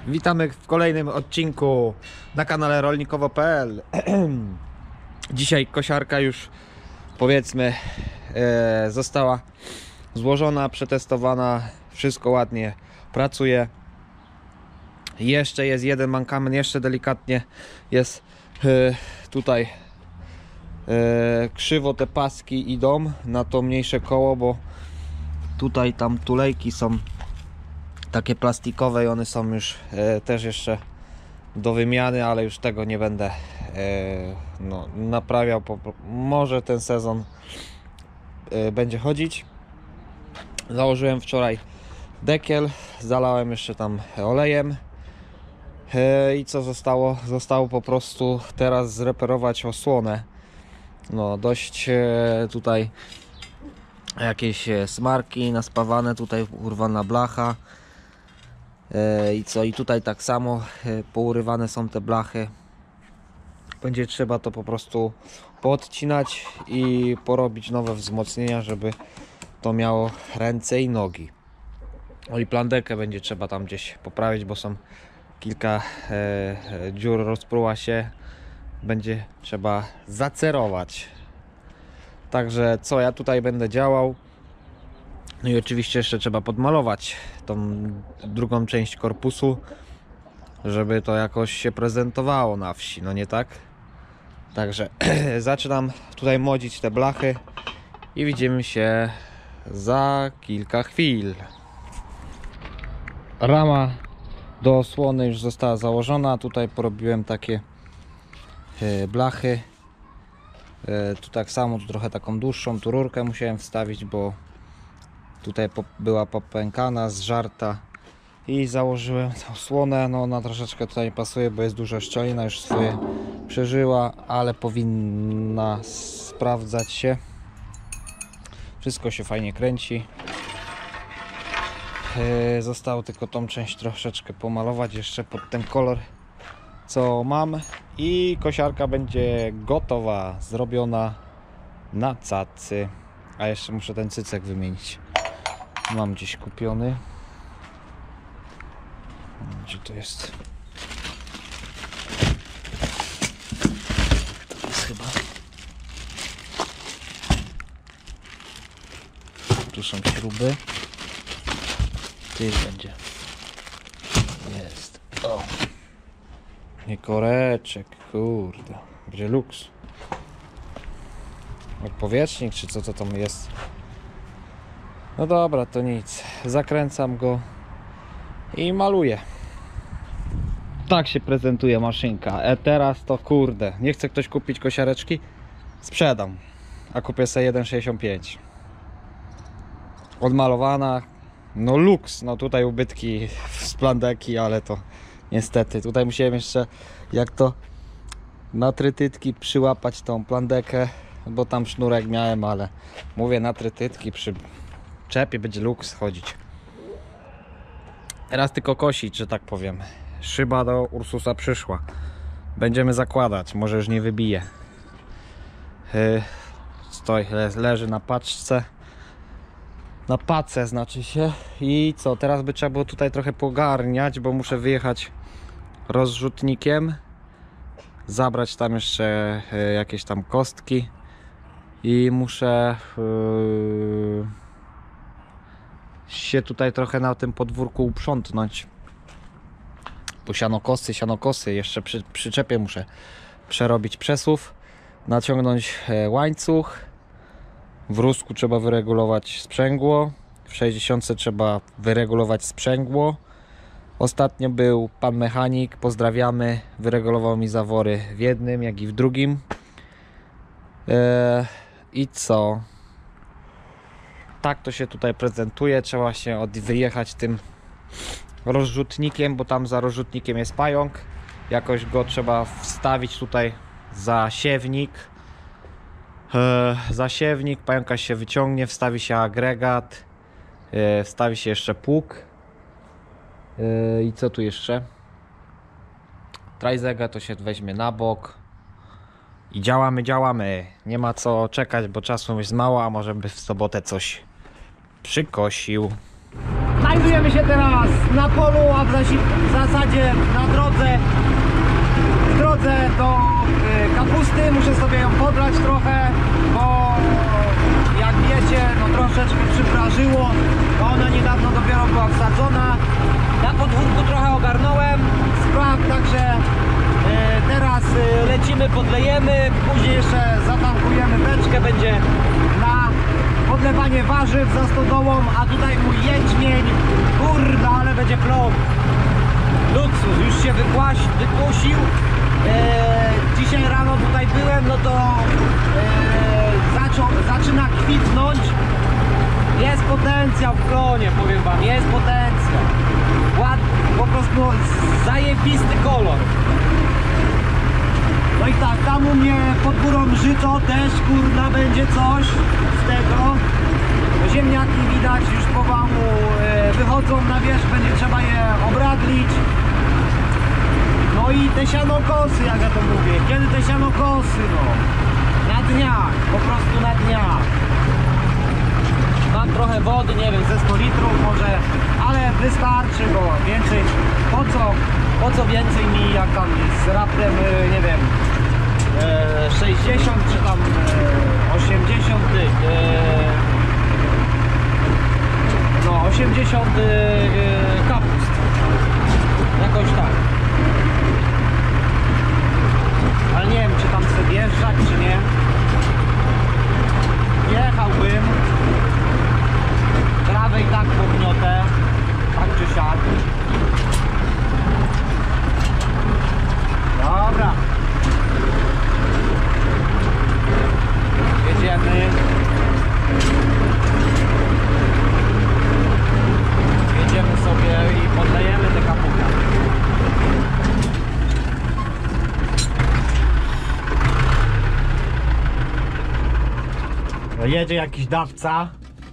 Witamy w kolejnym odcinku na kanale rolnikowo.pl. Dzisiaj kosiarka już, powiedzmy, została złożona, przetestowana, wszystko ładnie pracuje. Jeszcze jest jeden mankament, jeszcze delikatnie jest tutaj krzywo te paski idą na to mniejsze koło, bo tutaj tam tulejki są takie plastikowe i one są już też jeszcze do wymiany, ale już tego nie będę naprawiał. Może ten sezon będzie chodzić. Założyłem wczoraj dekiel, zalałem jeszcze tam olejem i co zostało? Zostało po prostu teraz zreperować osłonę. No dość tutaj jakieś smarki naspawane, tutaj urwana blacha. I co? I tutaj tak samo pourywane są te blachy. Będzie trzeba to po prostu poodcinać i porobić nowe wzmocnienia, żeby to miało ręce i nogi. No i plandekę będzie trzeba tam gdzieś poprawić, bo są kilka dziur, rozpruła się. Będzie trzeba zacerować. Także co ja tutaj będę działał. No i oczywiście jeszcze trzeba podmalować tą drugą część korpusu, żeby to jakoś się prezentowało na wsi, no nie tak? Także zaczynam tutaj modzić te blachy i widzimy się za kilka chwil. Rama do osłony już została założona. Tutaj porobiłem takie blachy. Tu tak samo, tu trochę taką dłuższą tu rurkę musiałem wstawić, bo tutaj była popękana, zżarta i założyłem tę osłonę. No ona troszeczkę tutaj nie pasuje, bo jest duża szczelina, już swoje przeżyła, ale powinna sprawdzać się. Wszystko się fajnie kręci. Zostało tylko tą część troszeczkę pomalować jeszcze pod ten kolor, co mam, i kosiarka będzie gotowa, zrobiona na cacy. A jeszcze muszę ten cycek wymienić. Mam gdzieś kupiony. Gdzie to jest? To jest chyba. Tu są śruby. Tu będzie. Jest. O. Nie koreczek, kurde. Będzie luks. Odpowietrznik, czy co to tam jest? No dobra, to nic. Zakręcam go i maluję. Tak się prezentuje maszynka. Teraz to kurde, nie chce ktoś kupić kosiareczki? Sprzedam. A kupię sobie 1,65. Odmalowana. No luks. No tutaj ubytki z plandeki, ale to niestety. Tutaj musiałem jeszcze, jak to na trytytki, przyłapać tą plandekę, bo tam sznurek miałem, ale mówię, na trytytki przy czepie będzie luks chodzić. Teraz tylko kosić, że tak powiem. Szyba do Ursusa przyszła. Będziemy zakładać, może już nie wybije. Stoi, leży na paczce. Na pace znaczy się. I co, teraz by trzeba było tutaj trochę pogarniać, bo muszę wyjechać rozrzutnikiem, zabrać tam jeszcze jakieś tam kostki i muszę się tutaj trochę na tym podwórku uprzątnąć, bo sianokosy jeszcze przy przyczepie muszę przerobić przesuw, naciągnąć łańcuch, w rusku trzeba wyregulować sprzęgło, w 60 trzeba wyregulować sprzęgło. Ostatnio był pan mechanik, pozdrawiamy, wyregulował mi zawory w jednym jak i w drugim. I co? Tak to się tutaj prezentuje. Trzeba się wyjechać tym rozrzutnikiem, bo tam za rozrzutnikiem jest pająk. Jakoś go trzeba wstawić tutaj za siewnik. Pająka się wyciągnie, wstawi się agregat, wstawi się jeszcze pług. I co tu jeszcze? Trajzega to się weźmie na bok. I działamy. Nie ma co czekać, bo czasu jest mało, a może by w sobotę coś przykosił. Znajdujemy się teraz na polu, a w zasadzie na drodze, w drodze do kapusty. Muszę sobie ją podrać trochę, bo jak wiecie, no troszeczkę przyprażyło, bo ona niedawno dopiero była wsadzona. Na podwórku trochę ogarnąłem spraw, także teraz lecimy, podlejemy, później jeszcze zatankujemy beczkę, będzie na podlewanie warzyw za stodołą, a tutaj mój jęczmień, kurde, ale będzie plon. Luksus, już się wykusił. Dzisiaj rano tutaj byłem, no to zaczyna kwitnąć. Jest potencjał w plonie, powiem wam, jest potencjał. Po prostu zajebisty kolor. No i tak, tam u mnie pod górą żyto też, kurna, będzie coś z tego. Ziemniaki widać już powału wychodzą na wierzch, będzie trzeba je obradlić. No i te sianokosy, jak ja to mówię, kiedy te sianokosy, no? Na dniach, po prostu na dniach. Mam trochę wody, nie wiem, ze 100 litrów może, ale wystarczy, bo więcej, po co więcej mi, jak tam jest raptem, nie wiem, 60 czy tam 80 no 80 kapust, jakoś tak, ale nie wiem, czy tam chcę wjeżdżać, czy nie. Jechałbym, trawę i tak pogniotę, tak czy siak. Dobra, jedziemy. Jedziemy sobie i podlejemy te kapuka. Jedzie jakiś dawca.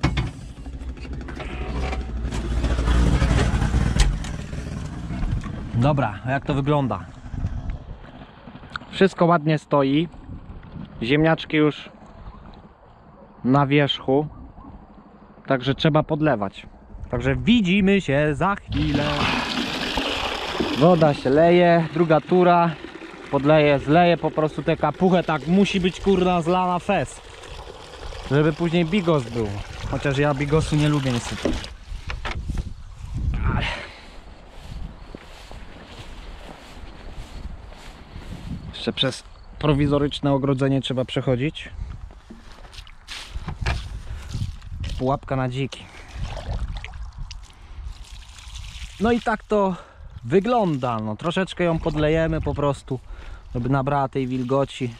Dobra, jak to wygląda? Wszystko ładnie stoi. Ziemniaczki już na wierzchu. Także trzeba podlewać. Także widzimy się za chwilę. Woda się leje, druga tura. Podleję, zleję po prostu tę kapuchę. Tak musi być, kurna, zlana fest, żeby później bigos był. Chociaż ja bigosu nie lubię niestety. Jeszcze przez prowizoryczne ogrodzenie trzeba przechodzić. Pułapka na dziki. No i tak to wygląda. No, troszeczkę ją podlejemy po prostu, żeby nabrała tej wilgoci.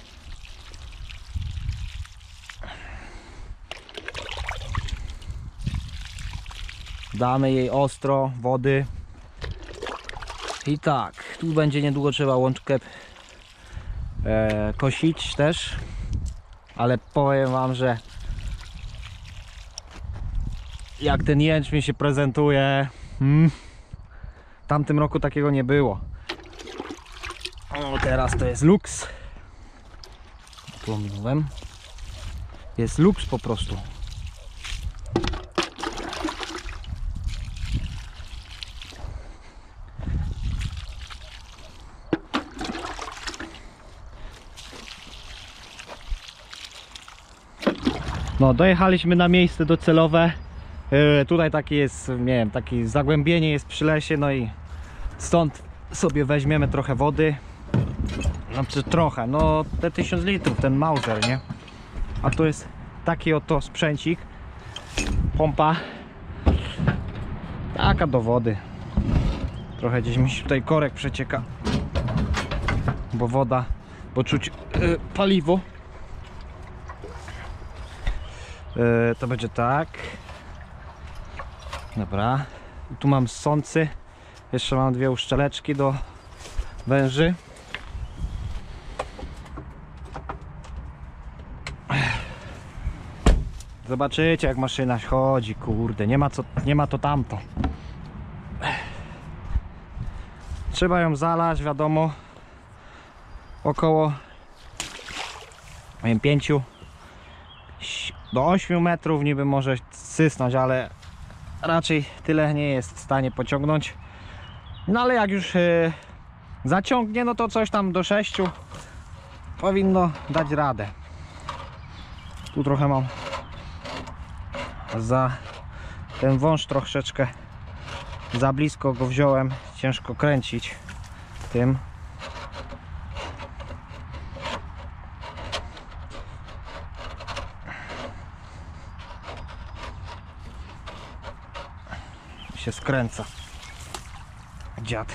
Damy jej ostro wody. I tak, tu będzie niedługo trzeba łączkę kosić też. Ale powiem wam, że jak ten jęczmień się prezentuje, w tamtym roku takiego nie było. O, teraz to jest luks. Tu ominąłem. Jest luks po prostu. No, dojechaliśmy na miejsce docelowe. Tutaj taki jest, nie wiem, takie zagłębienie jest przy lesie, no i stąd sobie weźmiemy trochę wody. Znaczy trochę, no te 1000 litrów, ten Mauser, nie? A tu jest taki oto sprzęcik. Pompa. Taka do wody. Trochę gdzieś mi się tutaj korek przecieka. Bo woda, bo czuć paliwo. To będzie tak. Dobra. I tu mam ssący. Jeszcze mam 2 uszczeleczki do węży. Zobaczycie, jak maszyna chodzi, kurde, nie ma to tamto. Trzeba ją zalać, wiadomo, około 5 do 8 metrów niby może sysnąć, ale raczej tyle nie jest w stanie pociągnąć. No ale jak już zaciągnie, no to coś tam do 6 powinno dać radę. Tu trochę mam za ten wąż troszeczkę za blisko go wziąłem, ciężko kręcić tym. Się skręca dziad.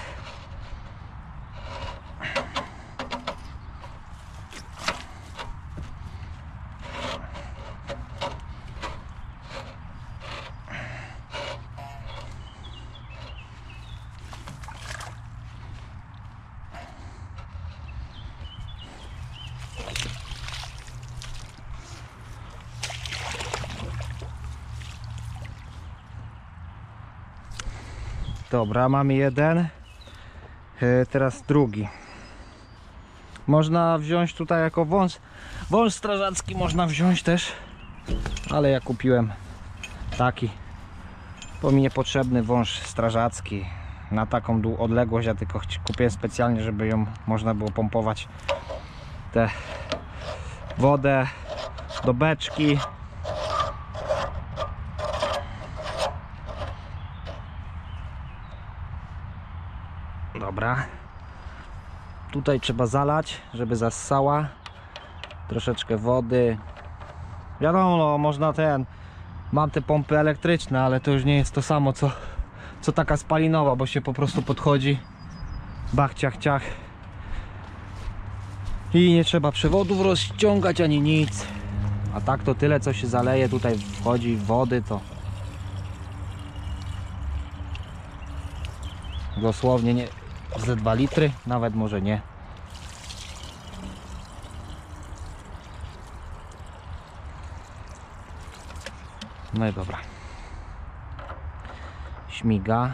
Dobra, mamy jeden. Teraz drugi. Można wziąć tutaj jako wąż strażacki można wziąć też, ale ja kupiłem taki, bo mi niepotrzebny wąż strażacki na taką odległość. Ja tylko kupiłem specjalnie, żeby ją można było pompować tę wodę do beczki. Dobra, tutaj trzeba zalać, żeby zassała, troszeczkę wody. Wiadomo, no, można mam te pompy elektryczne, ale to już nie jest to samo co taka spalinowa, bo się po prostu podchodzi, bach, ciach, ciach i nie trzeba przewodów rozciągać ani nic. A tak to tyle, co się zaleje, tutaj wchodzi wody, to dosłownie nie ze 2 litry, nawet może nie. No i dobra. Śmiga.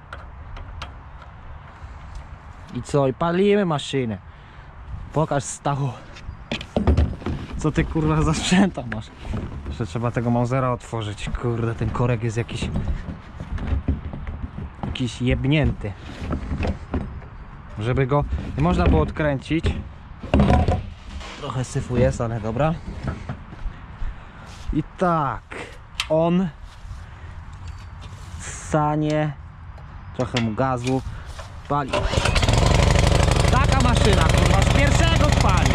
I co? I palimy maszynę. Pokaż, Stachu, co ty kurwa za sprzęta masz. Jeszcze trzeba tego Mausera otworzyć. Kurde, ten korek jest jakiś jebnięty. Żeby go nie można było odkręcić. Trochę syfu jest, ale dobra. I tak, on ssanie, trochę mu gazu, pali. Taka maszyna, kurwa, z pierwszego pali.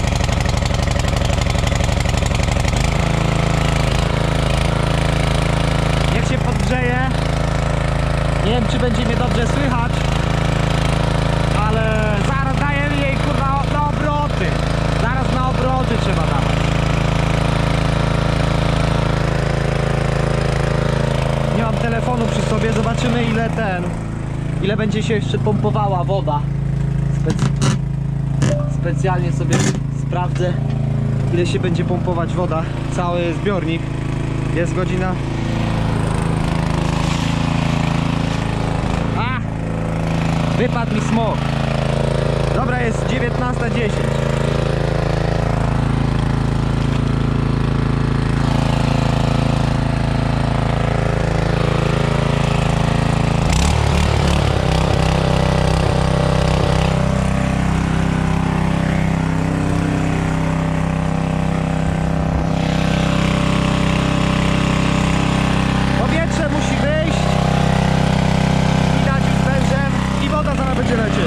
Niech się podgrzeje. Nie wiem, czy będzie mnie dobrze słychać, ale zaraz daję jej, kurwa, na obroty. Zaraz na obroty trzeba dawać. Nie mam telefonu przy sobie, zobaczymy ile będzie się jeszcze pompowała woda. Specjalnie sobie sprawdzę, ile się będzie pompować woda. Cały zbiornik. Jest godzina. Wypadł mi smok. Dobra, jest 19:10. Powietrze musi wyjść. Widać już wężem i woda zaraz będzie lecieć.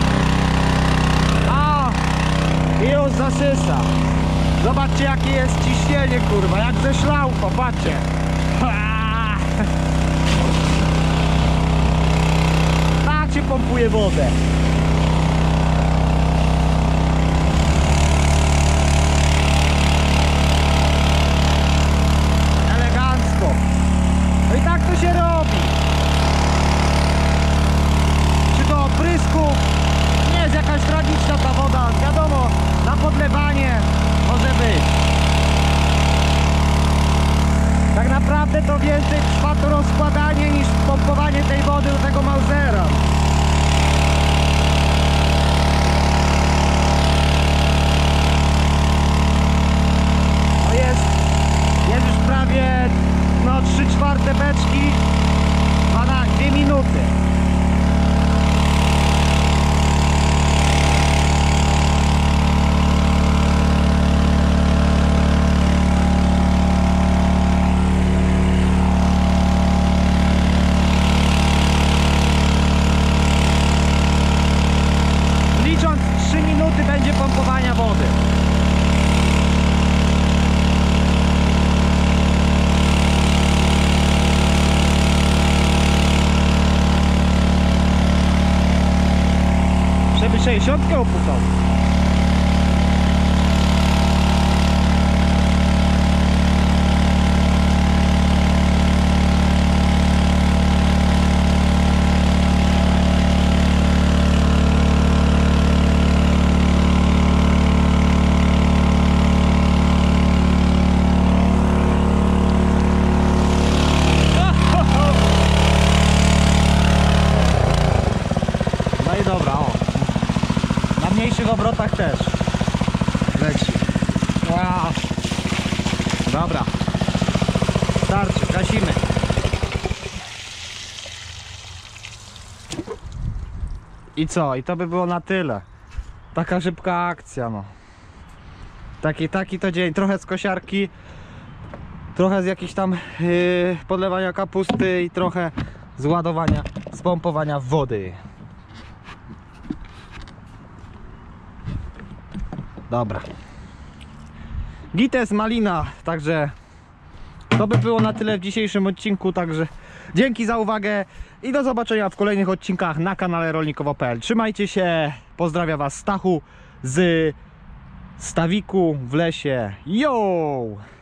A! I już zasysa. Zobaczcie, jakie jest ciśnienie, kurwa, jak ze szlaucha, popatrzcie. Tak się pompuje wodę. Elegancko. No i tak to się robi. Czy do oprysku nie jest jakaś tragiczna ta woda, wiadomo, na podlewanie może być. Tak naprawdę to więcej trwa to rozkładanie niż pompowanie tej wody do tego Mausera. No jest już prawie 3/4 beczki 2 minuty. Licząc 3 minuty będzie pompowania wody. Żeby 60 opukał. No i dobra, o. Na mniejszych obrotach też leci. Wow. Dobra. Starczy, gasimy. I co? I to by było na tyle. Taka szybka akcja, no. Taki to dzień. Trochę z kosiarki, trochę z jakichś tam podlewania kapusty i trochę z ładowania, z pompowania wody. Dobra. Gites malina, także to by było na tyle w dzisiejszym odcinku, także dzięki za uwagę i do zobaczenia w kolejnych odcinkach na kanale rolnikowo.pl. Trzymajcie się, pozdrawia Was Stachu z Stawiku w lesie. Yo!